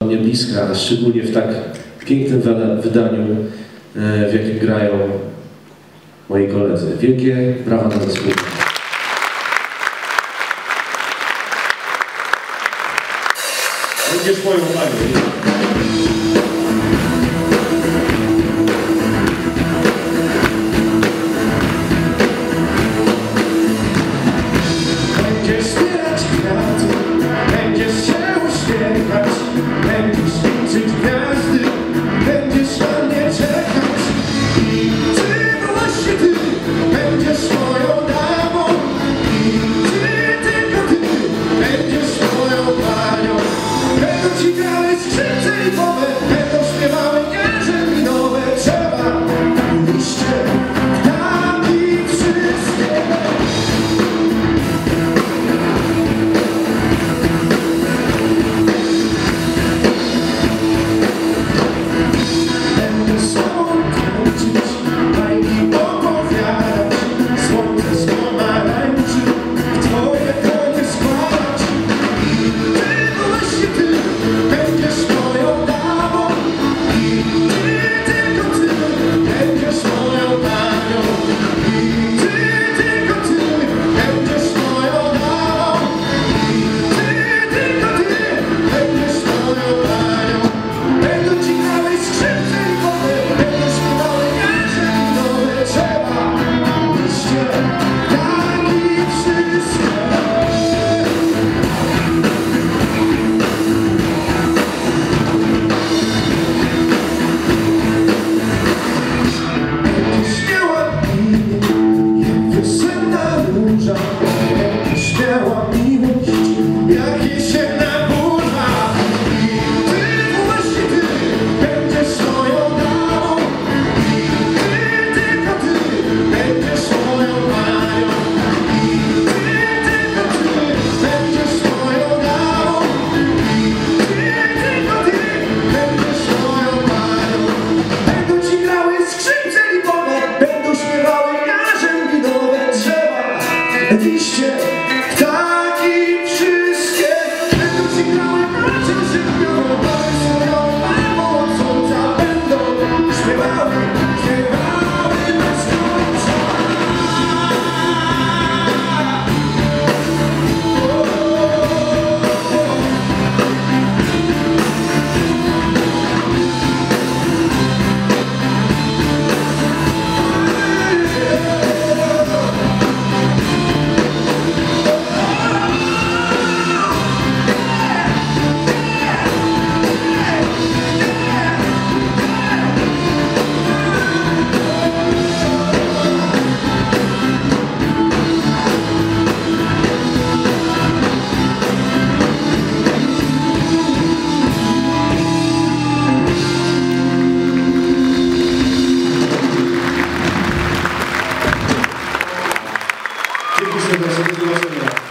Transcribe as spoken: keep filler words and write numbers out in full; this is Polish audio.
mnie bliska, a szczególnie w tak pięknym wydaniu, w jakim grają moi koledzy. Wielkie brawa dla zespołu. Będziesz moją panią. Liście, ptaki wszystkie będą ci grały bracie żywiołowe, bały swoją mamą od słońca, będą śpiewały, śpiewały bez końca. Dzięki serdecznie, do zobaczenia.